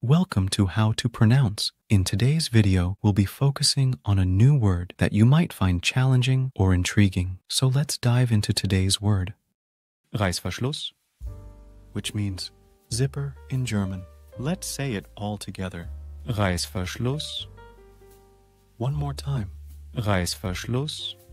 Welcome to How to Pronounce. In today's video, we'll be focusing on a new word that you might find challenging or intriguing. So let's dive into today's word. Reißverschluss, which means zipper in German. Let's say it all together. Reißverschluss. One more time. Reißverschluss.